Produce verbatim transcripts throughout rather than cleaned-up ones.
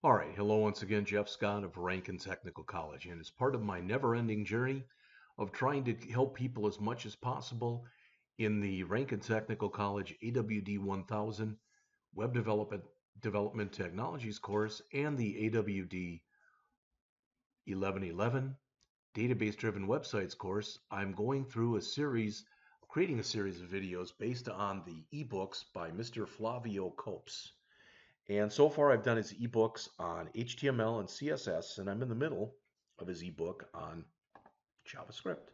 All right, hello once again, Jeff Scott of Rankin Technical College. And as part of my never ending journey of trying to help people as much as possible in the Rankin Technical College A W D one thousand Web Development, Development Technologies course and the A W D eleven eleven Database Driven Websites course, I'm going through a series, creating a series of videos based on the ebooks by Mister Flavio Copes. And so far, I've done his ebooks on H T M L and C S S, and I'm in the middle of his ebook on JavaScript.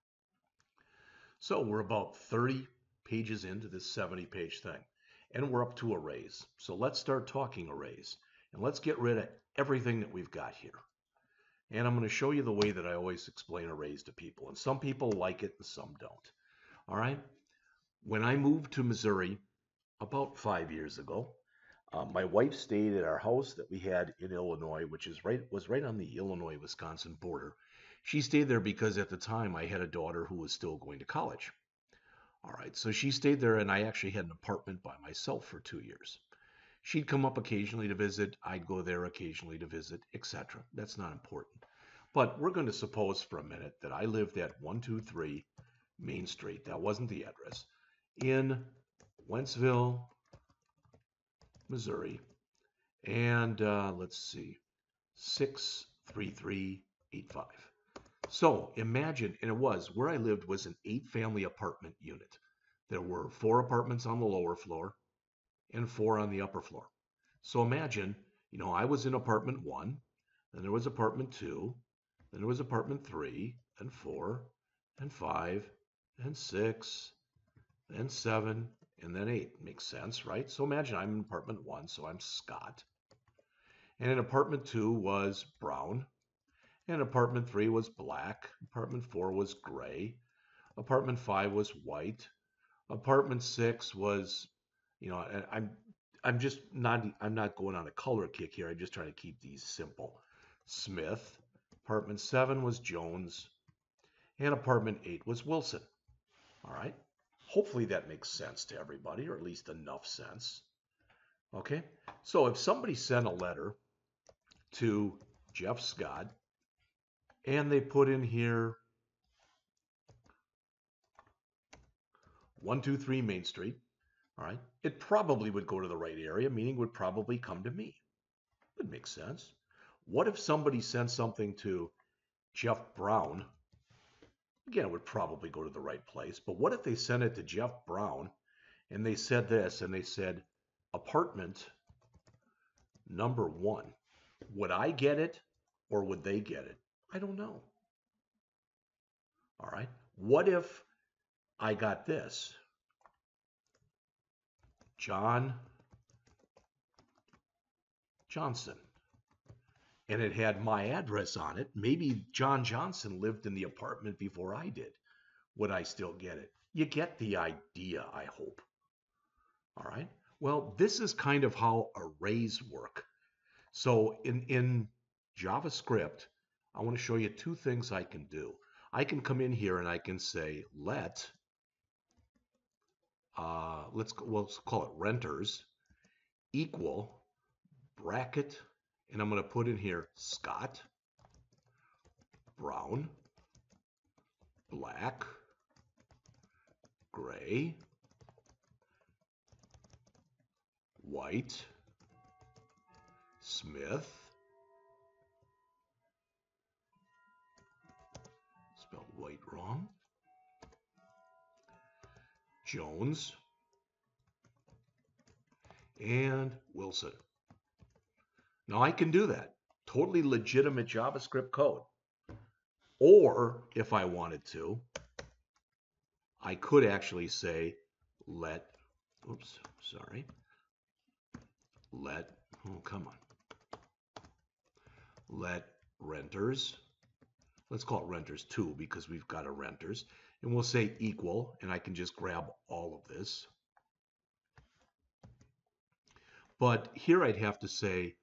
So we're about thirty pages into this seventy page thing, and we're up to arrays. So let's start talking arrays, and let's get rid of everything that we've got here. And I'm going to show you the way that I always explain arrays to people, and some people like it and some don't. All right. When I moved to Missouri about five years ago, Uh, my wife stayed at our house that we had in Illinois, which is right was right on the Illinois-Wisconsin border. She stayed there because at the time I had a daughter who was still going to college. All right, so she stayed there, and I actually had an apartment by myself for two years. She'd come up occasionally to visit. I'd go there occasionally to visit, et cetera. That's not important. But we're going to suppose for a minute that I lived at one two three Main Street. That wasn't the address. In Wentzville, Missouri, and uh, let's see, six three three eight five. So imagine, and it was where I lived was an eight family apartment unit. There were four apartments on the lower floor and four on the upper floor. So imagine, you know, I was in apartment one, then there was apartment two, then there was apartment three, and four, and five, and six, and seven, and then eight. Makes sense, right? So imagine I'm in apartment one, so I'm Scott. And in apartment two was brown, and apartment three was black, apartment four was gray, apartment five was white, apartment six was, you know, and I'm I'm just not I'm not going on a color kick here. I'm just trying to keep these simple. Smith, apartment seven was Jones, and apartment eight was Wilson. All right. Hopefully that makes sense to everybody, or at least enough sense. Okay. So if somebody sent a letter to Jeff Scott and they put in here one two three Main Street, all right, it probably would go to the right area, meaning would probably come to me. Would make sense. What if somebody sent something to Jeff Brown? Again, it would probably go to the right place. But what if they sent it to Jeff Brown and they said this, and they said apartment number one? Would I get it or would they get it? I don't know. All right. What if I got this? John Johnson. And it had my address on it. Maybe John Johnson lived in the apartment before I did. Would I still get it? You get the idea, I hope. All right. Well, this is kind of how arrays work. So in, in JavaScript, I want to show you two things I can do. I can come in here and I can say let, uh, let's, well, let's call it renters equal bracket, and I'm going to put in here Scott, brown, black, gray, white, Smith, spelled white wrong, Jones, and Wilson. Now I can do that. Totally legitimate JavaScript code. Or if I wanted to, I could actually say let, oops, sorry, let, oh, come on, let renters, let's call it renters two because we've got a renters, and we'll say equal, and I can just grab all of this. But here I'd have to say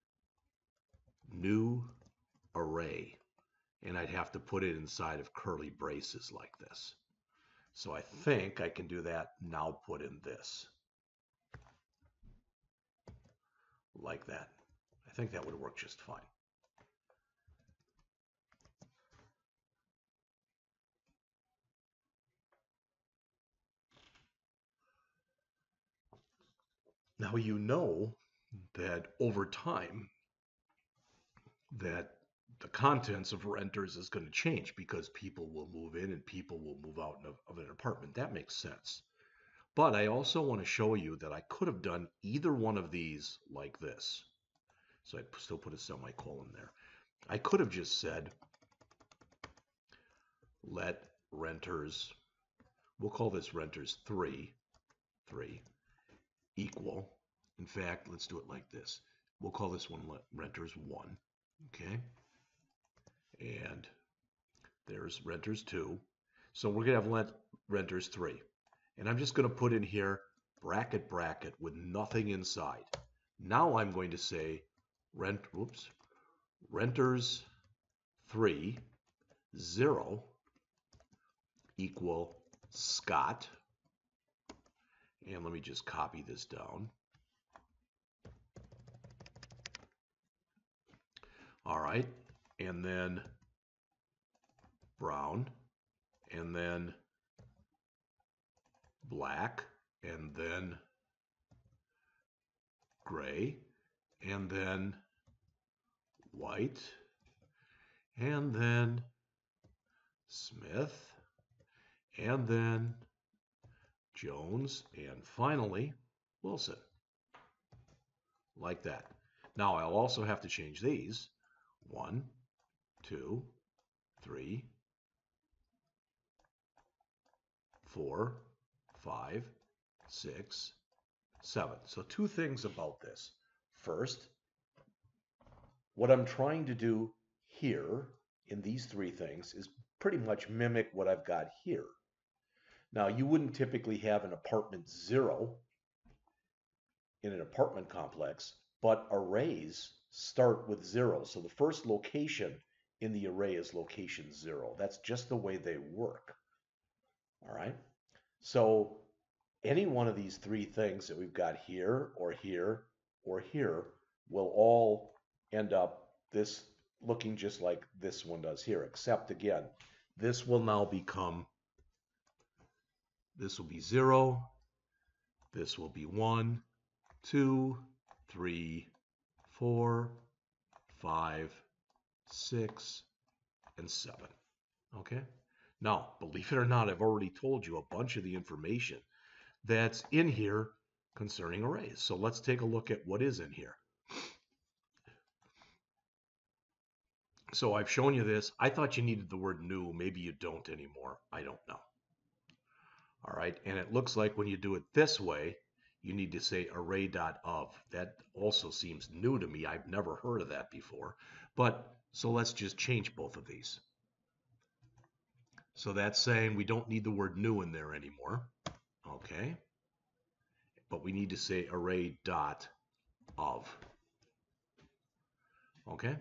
new array, and I'd have to put it inside of curly braces like this. So I think I can do that, now put in this, like that. I I think that would work just fine. Now you know that over time that the contents of renters is going to change because people will move in and people will move out of an apartment. That makes sense. But I also want to show you that I could have done either one of these like this. So I'd still put a semicolon there. I could have just said, let renters, we'll call this renters three, three, equal. In fact, let's do it like this. We'll call this one renters one, okay? And there's renters two. So we're gonna have let renters three. And I'm just gonna put in here bracket bracket with nothing inside. Now I'm going to say rent, whoops, renters three, zero equal Scott. And let me just copy this down. All right, and then brown, and then black, and then gray, and then white, and then Smith, and then Jones, and finally Wilson. Like that. Now I'll also have to change these. One, two, three, four, five, six, seven. So two things about this. First, what I'm trying to do here in these three things is pretty much mimic what I've got here. Now, you wouldn't typically have an apartment zero in an apartment complex, but arrays start with zero. So the first location in the array is location zero. That's just the way they work. All right. So any one of these three things that we've got here or here or here will all end up this looking just like this one does here, except again, this will now become, this will be zero, this will be one, two, three, four, five, six, and seven. Okay? Now, believe it or not, I've already told you a bunch of the information that's in here concerning arrays. So let's take a look at what is in here. So I've shown you this. I thought you needed the word new. Maybe you don't anymore. I don't know. All right. And it looks like when you do it this way, you need to say array.of. That also seems new to me. I've never heard of that before. But so let's just change both of these. So that's saying we don't need the word new in there anymore. Okay. But we need to say array.of. Okay.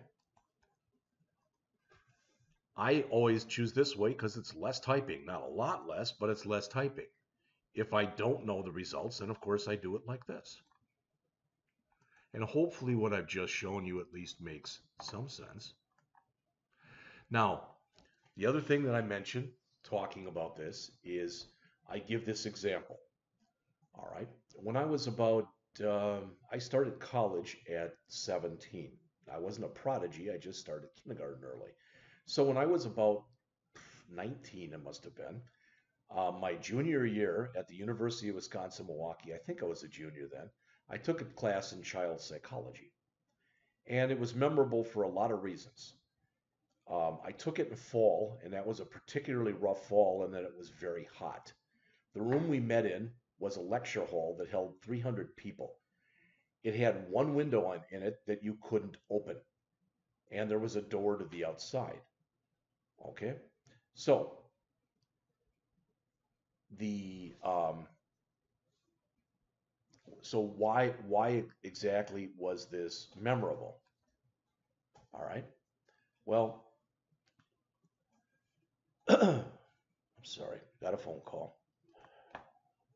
I always choose this way because it's less typing. Not a lot less, but it's less typing. If I don't know the results, then of course I do it like this. And hopefully what I've just shown you at least makes some sense. Now, the other thing that I mentioned talking about this is I give this example. All right. When I was about, um, I started college at seventeen. I wasn't a prodigy. I just started kindergarten early. So when I was about nineteen, it must have been, uh, my junior year at the University of Wisconsin-Milwaukee, I think I was a junior then, I took a class in child psychology. And it was memorable for a lot of reasons. Um, I took it in fall, and that was a particularly rough fall, and then it was very hot. The room we met in was a lecture hall that held three hundred people. It had one window on, in it that you couldn't open, and there was a door to the outside. Okay, so the um, so why why exactly was this memorable? All right. Well, I'm sorry, got a phone call.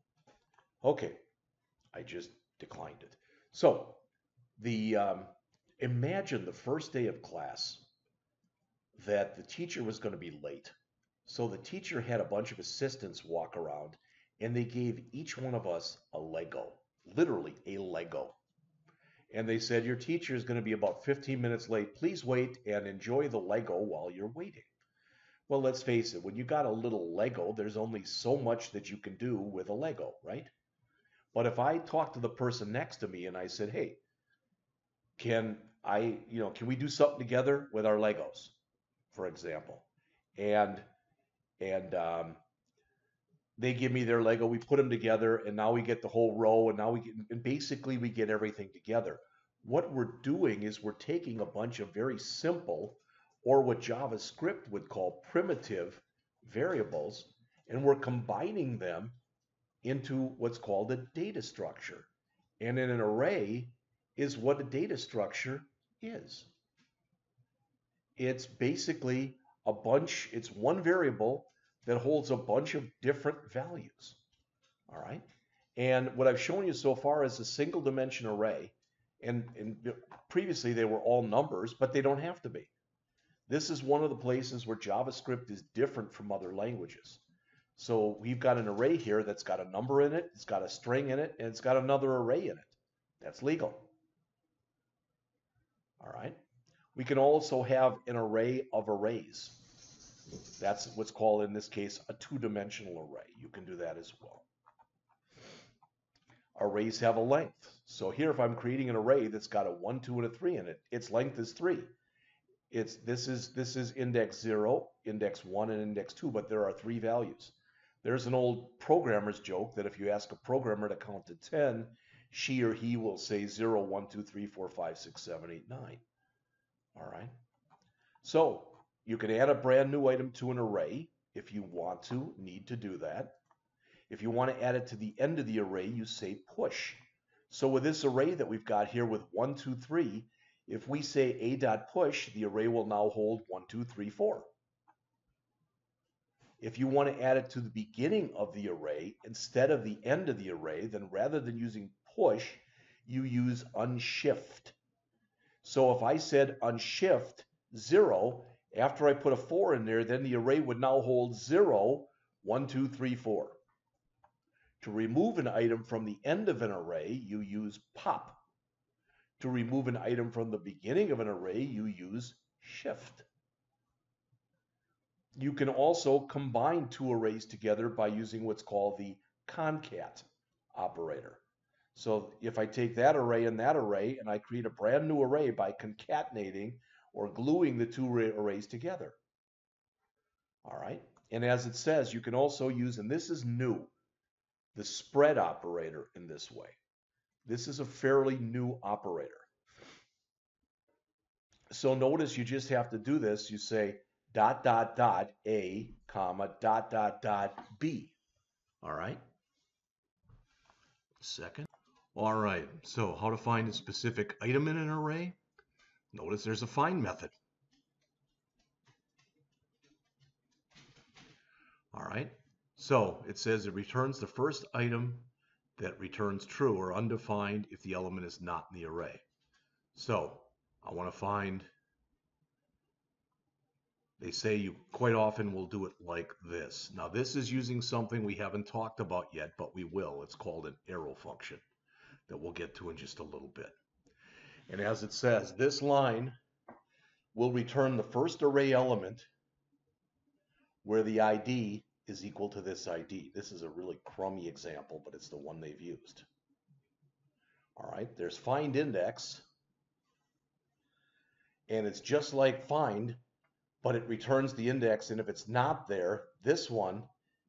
Okay, I just declined it. So the um, Imagine the first day of class that the teacher was going to be late. So the teacher had a bunch of assistants walk around and they gave each one of us a Lego, literally a Lego. And they said, your teacher is going to be about fifteen minutes late. Please wait and enjoy the Lego while you're waiting. Well, let's face it, when you got a little Lego, there's only so much that you can do with a Lego, right? But if I talk to the person next to me and I said, hey, can I, you know, can we do something together with our Legos, for example? And and um, they give me their Lego, we put them together, and now we get the whole row, and now we get, and basically we get everything together. What we're doing is we're taking a bunch of very simple, or what JavaScript would call primitive variables, and we're combining them into what's called a data structure. And in an array is what a data structure is. It's basically a bunch, it's one variable that holds a bunch of different values. All right. And what I've shown you so far is a single dimension array. And, and previously they were all numbers, but they don't have to be. This is one of the places where JavaScript is different from other languages. So we've got an array here that's got a number in it, it's got a string in it, and it's got another array in it. That's legal. All right. We can also have an array of arrays. That's what's called, in this case, a two-dimensional array. You can do that as well. Arrays have a length. So here, if I'm creating an array that's got a one, two, and a three in it, its length is three. It's this is this is index zero, index one, and index two, but there are three values. There's an old programmer's joke that if you ask a programmer to count to ten, she or he will say zero, one, two, three, four, five, six, seven, eight, nine. All right. So you can add a brand new item to an array if you want to, need to do that. If you want to add it to the end of the array, you say push. So with this array that we've got here with one, two, three, if we say a dot push, the array will now hold one, two, three, four. If you want to add it to the beginning of the array instead of the end of the array, then rather than using push, you use unshift. So if I said unshift zero, after I put a four in there, then the array would now hold zero, one, two, three, four. To remove an item from the end of an array, you use pop. To remove an item from the beginning of an array, you use shift. You can also combine two arrays together by using what's called the concat operator. So if I take that array and that array and I create a brand new array by concatenating or gluing the two arrays together. All right. And as it says, you can also use, and this is new, the spread operator in this way. This is a fairly new operator. So notice you just have to do this. You say dot, dot, dot, A, comma, dot, dot, dot, B. All right. Second. All right, so how to find a specific item in an array? Notice there's a find method. All right, so it says it returns the first item that returns true or undefined if the element is not in the array. So I want to find, they say you quite often will do it like this. Now this is using something we haven't talked about yet, but we will. It's called an arrow function that we'll get to in just a little bit. And as it says, this line will return the first array element where the I D is equal to this I D. This is a really crummy example, but it's the one they've used. All right, there's find index, and it's just like find, but it returns the index, and if it's not there, this one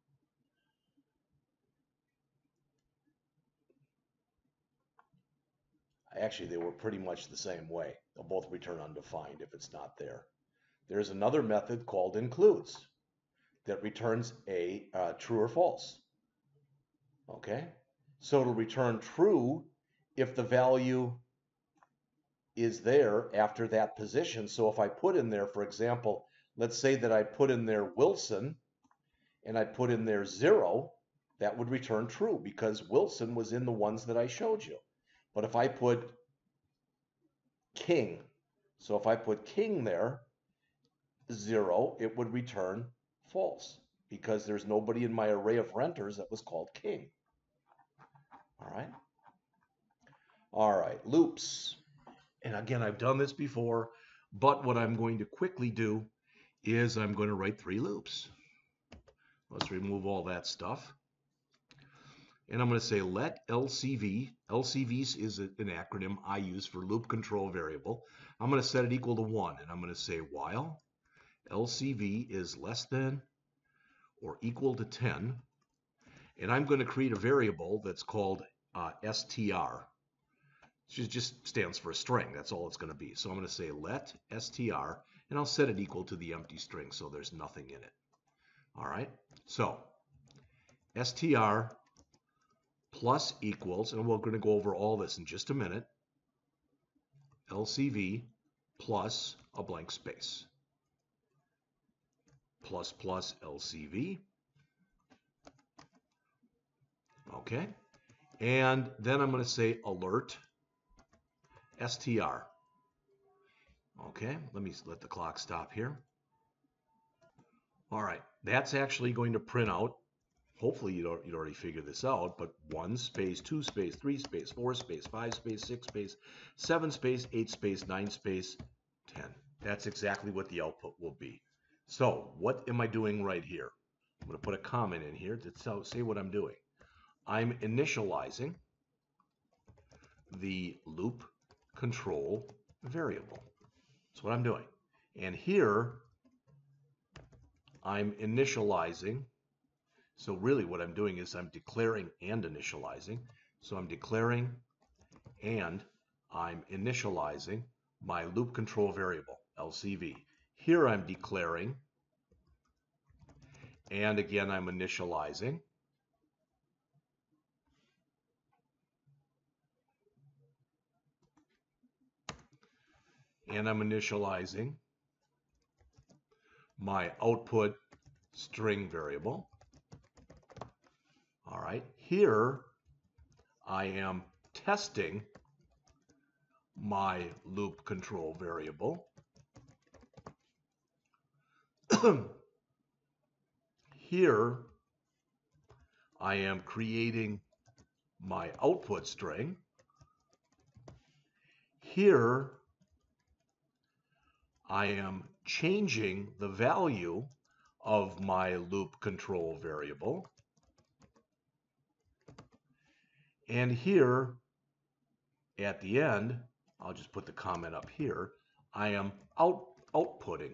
actually, they were pretty much the same way. They'll both return undefined if it's not there. There's another method called includes that returns a uh, true or false. Okay, so it'll return true if the value is there after that position. So if I put in there, for example, let's say that I put in there Wilson and I put in there zero, that would return true because Wilson was in the ones that I showed you. But if I put king. So if I put king there, zero, it would return false because there's nobody in my array of renters that was called king. All right. All right, loops. And again, I've done this before, but what I'm going to quickly do is I'm going to write three loops. Let's remove all that stuff. And I'm going to say let L C V, L C V is an acronym I use for loop control variable. I'm going to set it equal to one, and I'm going to say while L C V is less than or equal to ten, and I'm going to create a variable that's called uh, str. It just stands for a string. That's all it's going to be. So I'm going to say let str, and I'll set it equal to the empty string so there's nothing in it. All right, so str plus equals, and we're going to go over all this in just a minute, L C V plus a blank space. Plus plus L C V. Okay, and then I'm going to say alert str. Okay, let me let the clock stop here. All right, that's actually going to print out, hopefully you'd, you'd already figured this out, but one space, two space, three space, four space, five space, six space, seven space, eight space, nine space, ten. That's exactly what the output will be. So what am I doing right here? I'm going to put a comment in here to tell, say what I'm doing. I'm initializing the loop control variable. That's what I'm doing. And here, I'm initializing. So really what I'm doing is I'm declaring and initializing. So I'm declaring and I'm initializing my loop control variable, L C V. Here I'm declaring, and again I'm initializing. And I'm initializing my output string variable. All right, here I am testing my loop control variable. Here I am creating my output string. Here I am changing the value of my loop control variable. And here at the end, I'll just put the comment up here, I am out, outputting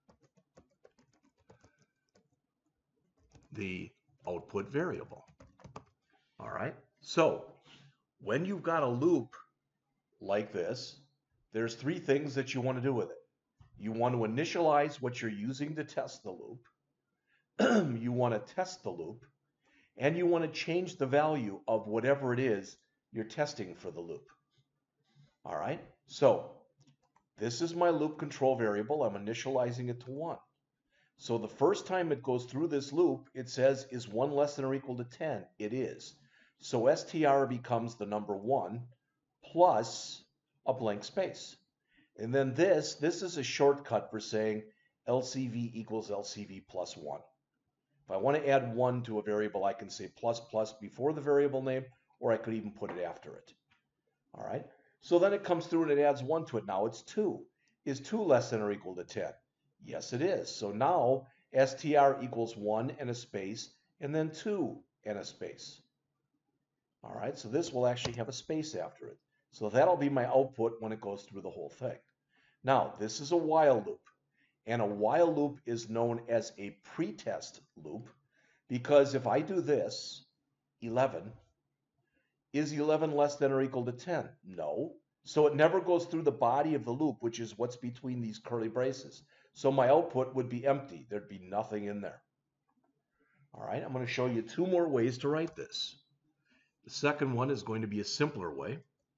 the output variable. All right, so when you've got a loop like this, there's three things that you want to do with it. You want to initialize what you're using to test the loop. You want to test the loop, and you want to change the value of whatever it is you're testing for the loop. All right, so this is my loop control variable. I'm initializing it to one. So the first time it goes through this loop, it says, is one less than or equal to ten? It is. So str becomes the number one plus a blank space. And then this, this is a shortcut for saying L C V equals L C V plus one. If I want to add one to a variable, I can say plus plus before the variable name, or I could even put it after it. All right. So then it comes through and it adds one to it. Now it's two. Is two less than or equal to ten? Yes, it is. So now str equals one and a space, and then two and a space. All right, so this will actually have a space after it. So that'll be my output when it goes through the whole thing. Now, this is a while loop, and a while loop is known as a pretest loop because if I do this, eleven, is eleven less than or equal to ten? No. So it never goes through the body of the loop, which is what's between these curly braces. So my output would be empty. There'd be nothing in there. All right, I'm going to show you two more ways to write this. The second one is going to be a simpler way.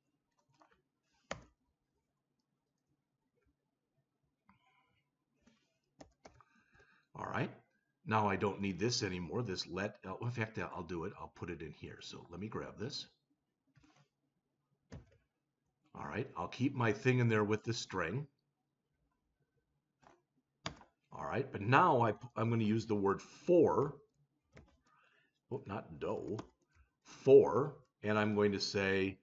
All right, now I don't need this anymore. This let, in fact, I'll do it. I'll put it in here. So let me grab this. All right, I'll keep my thing in there with the string. All right, but now I, I'm going to use the word for, oh, not do, for, and I'm going to say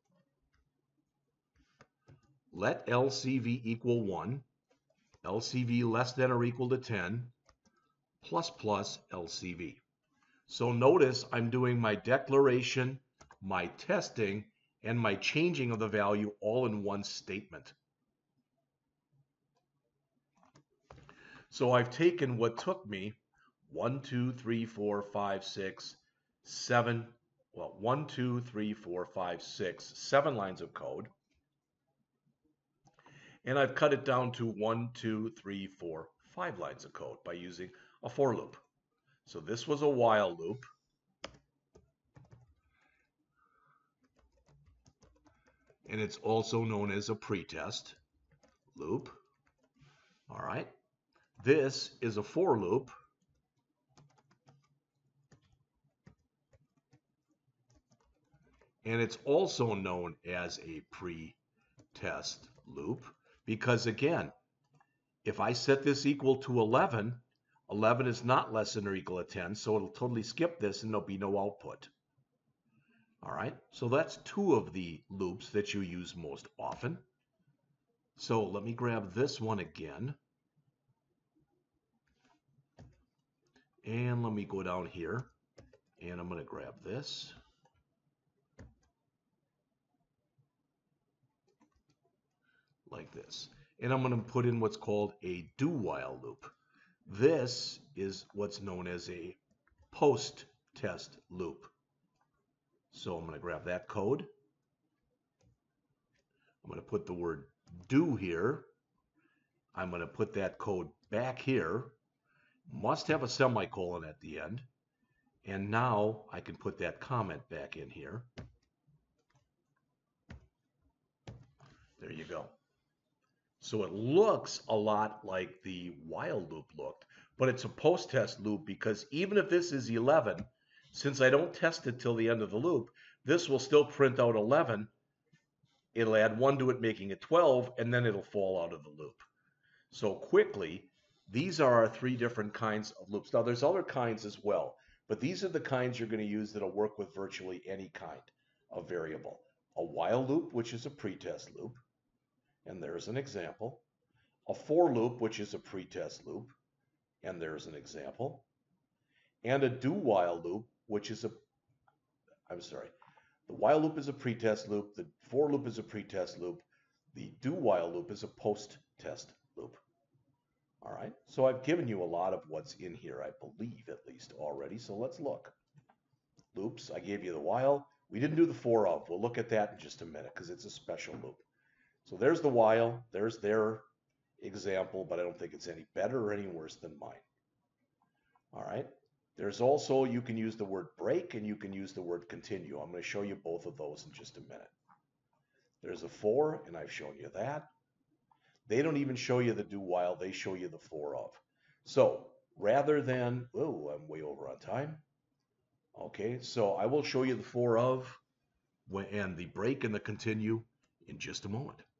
let L C V equal one, L C V less than or equal to ten, plus plus L C V. So notice I'm doing my declaration, my testing, and my changing of the value all in one statement. So I've taken what took me one, two, three, four, five, six, seven, well, one, two, three, four, five, six, seven lines of code. And I've cut it down to one, two, three, four, five lines of code by using a for loop. So this was a while loop. And it's also known as a pretest loop. All right. This is a for loop. And it's also known as a pretest loop because, again, if I set this equal to eleven, eleven is not less than or equal to ten, so it'll totally skip this and there'll be no output. All right, so that's two of the loops that you use most often. So let me grab this one again. And let me go down here, and I'm going to grab this. Like this. And I'm going to put in what's called a do-while loop. This is what's known as a post-test loop. So I'm going to grab that code. I'm going to put the word do here. I'm going to put that code back here. Must have a semicolon at the end. And now I can put that comment back in here. There you go. So it looks a lot like the while loop looked, but it's a post-test loop because even if this is eleven, since I don't test it till the end of the loop, this will still print out eleven. It'll add one to it, making it twelve, and then it'll fall out of the loop. So quickly, these are our three different kinds of loops. Now there's other kinds as well, but these are the kinds you're going to use that'll work with virtually any kind of variable. A while loop, which is a pretest loop. And there's an example. A for loop, which is a pretest loop, and there's an example. And a do-while loop, which is a, I'm sorry, the while loop is a pretest loop, the for loop is a pretest loop, the do-while loop is a post-test loop. All right, so I've given you a lot of what's in here, I believe, at least already, so let's look. Loops, I gave you the while. We didn't do the for of. We'll look at that in just a minute because it's a special loop. So there's the while, there's their example, but I don't think it's any better or any worse than mine. All right, there's also, you can use the word break and you can use the word continue. I'm going to show you both of those in just a minute. There's a for, and I've shown you that. They don't even show you the do while, they show you the for of. So rather than, oh, I'm way over on time. Okay, so I will show you the for of and the break and the continue in just a moment.